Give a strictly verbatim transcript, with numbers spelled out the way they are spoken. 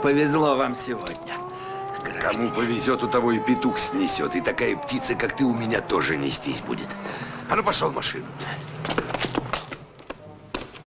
повезло вам сегодня. Кому повезет, у того и петух снесет. И такая птица, как ты, у меня тоже нестись будет. А ну, пошел в машину.